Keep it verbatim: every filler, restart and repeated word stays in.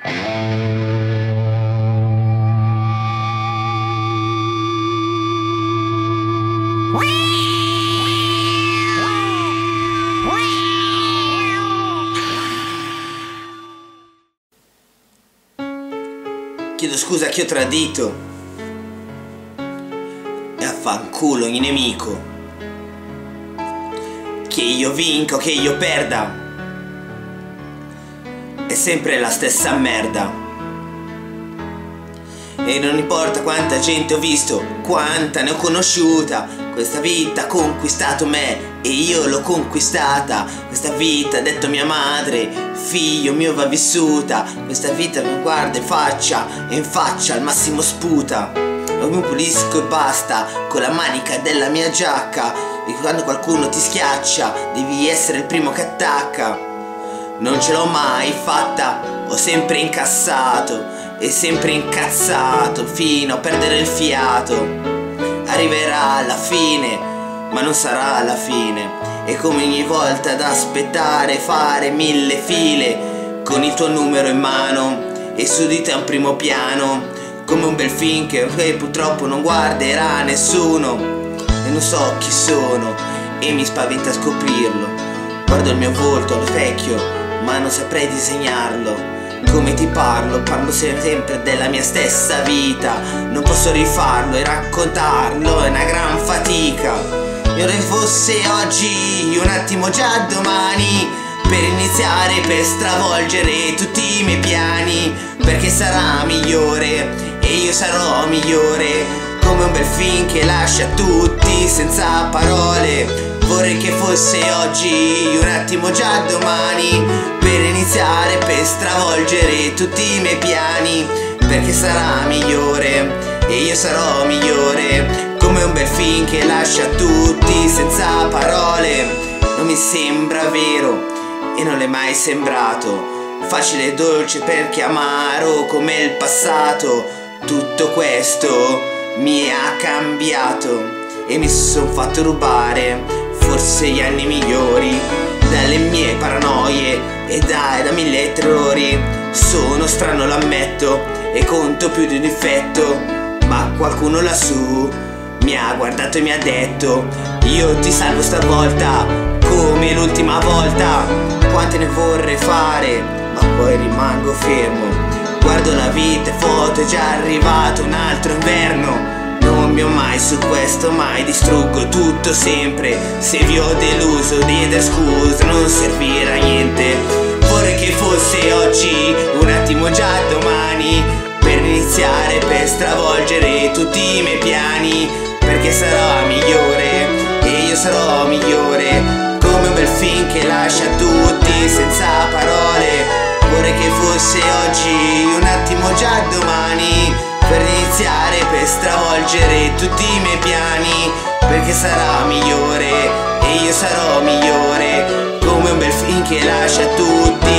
Chiedo scusa che ho tradito, e affanculo ogni nemico. Che io vinca o che io perda, è sempre la stessa merda. E non importa quanta gente ho visto, quanta ne ho conosciuta, questa vita ha conquistato me e io l'ho conquistata. Questa vita ha detto mia madre, figlio mio va vissuta. Questa vita mi guarda in faccia e in faccia al massimo sputa. Lo mi pulisco e basta con la manica della mia giacca. E quando qualcuno ti schiaccia devi essere il primo che attacca. Non ce l'ho mai fatta, ho sempre incassato e sempre incazzato fino a perdere il fiato. Arriverà alla fine, ma non sarà alla fine. E come ogni volta ad aspettare fare mille file con il tuo numero in mano e su di te un primo piano, come un bel film che purtroppo non guarderà nessuno. E non so chi sono e mi spaventa scoprirlo. Guardo il mio volto allo specchio ma non saprei disegnarlo. Come ti parlo, parlo sempre della mia stessa vita. Non posso rifarlo e raccontarlo, è una gran fatica. Io se fosse oggi, un attimo già domani, per iniziare, per stravolgere tutti i miei piani. Perché sarà migliore e io sarò migliore, come un bel film che lascia tutti senza parole. Vorrei che fosse oggi, un attimo già domani, per iniziare, per stravolgere tutti i miei piani. Perché sarà migliore e io sarò migliore, come un bel film che lascia tutti senza parole. Non mi sembra vero e non l'è mai sembrato, facile e dolce perché amaro come il passato. Tutto questo mi ha cambiato e mi son fatto rubare forse gli anni migliori dalle mie paranoie e dai da mille errori. Sono strano, lo ammetto, e conto più di un difetto, ma qualcuno lassù mi ha guardato e mi ha detto: io ti salvo stavolta come l'ultima volta. Quante ne vorrei fare ma poi rimango fermo. Guardo la vita e foto, è già arrivato un altro inverno. Non mi ho mai su questo, mai distruggo tutto sempre. Se vi ho deluso, chiedere scusa non servirà a niente. Vorrei che fosse oggi, un attimo già domani, per iniziare, per stravolgere tutti i miei piani. Perché sarò migliore e io sarò migliore, come un bel film che lascia tutti senza parole. Vorrei che fosse oggi, un attimo già domani, per iniziare, per stravolgere tutti i miei piani. Perché sarà migliore e io sarò migliore, come un bel film che lascia tutti